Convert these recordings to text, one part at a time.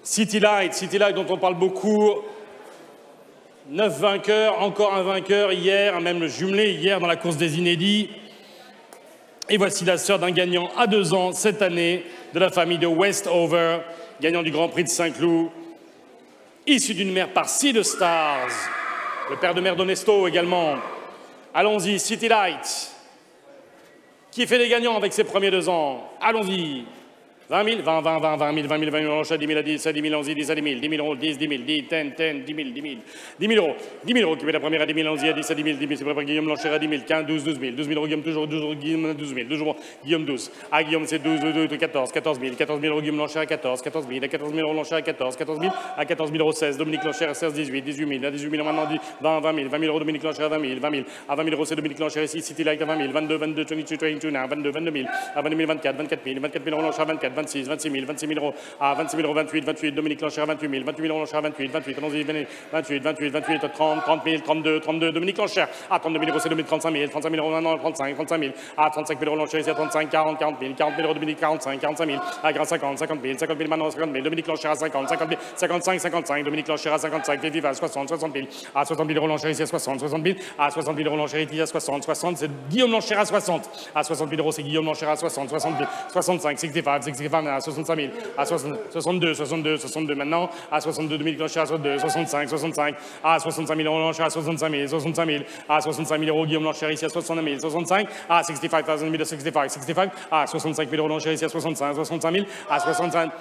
City Light dont on parle beaucoup. 9 vainqueurs, encore un vainqueur hier, même jumelé hier dans la course des inédits. Et voici la sœur d'un gagnant à 2 ans cette année de la famille de Westover, gagnant du Grand Prix de Saint-Cloud, issu d'une mère par Sea Stars, le père de mère d'Onesto également. Allons-y, City Light, qui fait des gagnants avec ses premiers 2 ans. Allons-y. 20 000, 20 000, 20 000, 10 000, 10 000, 11 000, 10 000, 10 000 euros, 10 000, 10 000, 10 000, 10 000, 10 000 euros. 10 000 euros qui met la première à 10 000, 11 000, 10 000, 10 000, c'est préparé Guillaume Lancher à 10 000, 15, 12 000, 12 000 euros, Guillaume toujours, 12 euros, Guillaume 12 000, 12 euros, Guillaume 12. À Guillaume c'est 12, 14 000, 14 000 euros, Guillaume Lancher à 14, 14 000, à 14 000 euros, Lancher à 14, 14 000, à 14 000 euros, 16, Dominique Lancher à 16, 18, 18 000, à 18 000 maintenant, 20, 20 000, 20 000 euros, Dominique Lancher à 20 000, 20 000, à 20 000 euros, c'est Dominique Lancher ici, City Light à 20 000, 22, 22, 22, 22, 22, 22 000, à 22 000, 24, 24 000, 24 000 euros, Lancher à 24, 26, 26 000, 26 000 euros, à 26 000 euros, 28, 28, Dominique Lancher à 28 000, 28 000 euros, Lancher à 28, 28, allons-y, 28, 28, 28, 30, 30 000, 32, 32, Dominique Lancher, à 32 000 euros, c'est Dominique 35 000, 35 000 euros maintenant, 35, 35 000, à 35 000 euros, Lancher ici à 35, 40, 40 000, 40 000 euros, Dominique 45, 45 000, à 50, 50 000, 50 000 maintenant, 50 000, Dominique Lancher à 50, 50 000, 55, 55, Dominique Lancher à 55, Viva à 60, 60 000, à 60 000 euros, Lancher ici à 60, 60 000, à 60 000 euros, Lancher ici à 60, 60, c'est Guillaume Lancher à 60, à 60 000 euros, c'est Guillaume Lancher à 60, 60 000, 65, 65, 65, à 65 000, à 62, 62, 62 maintenant, à 62 Dominique Lancher à 62, 65, 65, à 65 000 euros Lancher à 65 000, 65 000, à 65 000 euros Guillaume Lancher ici à 60 000, 65, à 65 000, 65, 65, à 65 000 euros Lancher ici à 65, 65 000, à 65,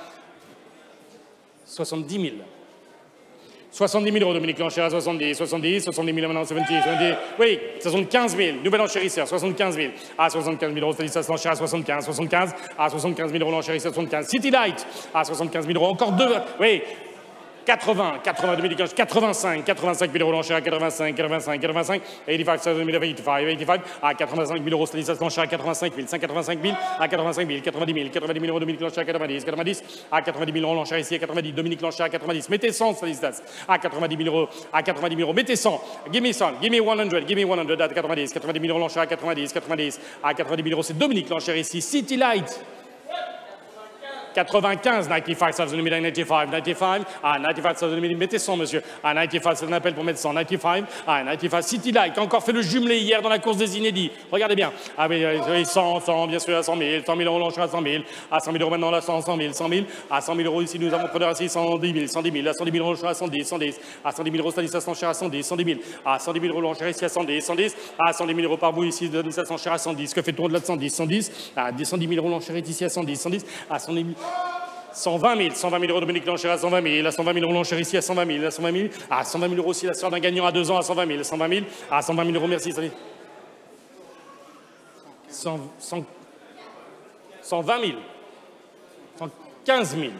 70 000. 70 000 euros, Dominique Lancher à 70, 70, 70 000 maintenant, 70, 70, oui, 75 000, nouvelle enchérisseur, 75 000, à 75 000 euros, Stanislas Lancher à 75, 75, à 75 000 euros, l'enchérisseur à 75, City Light, à 75 000 euros, encore 2, oui, 80, 80 Dominique Lancher, 85, 85 000 euros Lancher à 85, 85, 85, 85, 85, à 85 000 euros Stanislas Lancher à 85 000, 185 000, à 85 000, 90 000, 90 000 euros Dominique Lancher à 90, 90, à 90 000 euros Lancher ici à 90, Dominique Lancher à 90, mettez 100 Stanislas, à 90 000 euros, à 90 000 euros, mettez 100, give me 100, give me 100 à 90, 90 000 euros Lancher à 90, 90, à 90 000 euros, c'est Dominique Lancher ici, City Light. 95, 95, ça vous a mis 95, 95, à 95, ça vous a mis, mettez 100, monsieur, à 95, c'est un appel pour mettre 100, 95, à 95, City Light, qui a encore fait le jumelé hier dans la course des inédits, regardez bien, ah oui, 100, 100, bien sûr, à 100 000, 100 000 euros, Lancher à 100 000, à 100 000 euros maintenant, là, 100, 100 000, 100 000, à 100 000 euros ici, nous avons preneur ici, 110 000, 110 000, à 110 000 euros, Lancher à 110, 110, à 110 000 euros, Stanislas Lancher à 110, 110 000, à 110 000 euros, Lancher ici à 110, 110, à 110 000 euros par vous ici, Stanislas Lancher à 110, que fait tour de là de 110, 110, à 110 000 euros, Lancher ici à 110, 110, à 110 000, 120 000 euros Dominique Lancher à 120 000, à 120 000 euros Lancher ici à 120 000, à 120 000, à 120 000 euros aussi la sœur d'un gagnant à 2 ans à 120 000, 120 000, à 120 000 euros, merci, salut. 120 000, 115 000,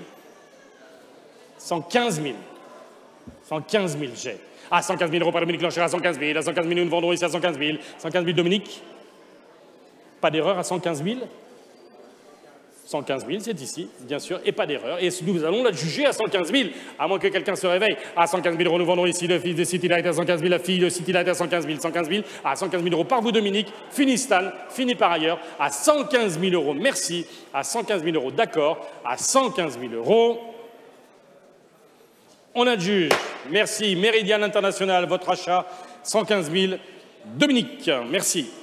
115 000, 115 000 j'ai. À 115 000 euros par Dominique Lancher à 115 000, à 115 000 nous vendrons ici à 115 000, 115 000 Dominique. Pas d'erreur à 115 000. 115 000, c'est ici, bien sûr, et pas d'erreur. Et nous allons la juger à 115 000, à moins que quelqu'un se réveille. À 115 000 euros, nous vendons ici le fils de City Light à 115 000, la fille de City Light à 115 000, 115 000, à 115 000 euros par vous, Dominique. Fini Stan, fini par ailleurs, à 115 000 euros, merci. À 115 000 euros, d'accord. À 115 000 euros, on adjuge. Merci, Méridian International, votre achat, 115 000, Dominique, merci.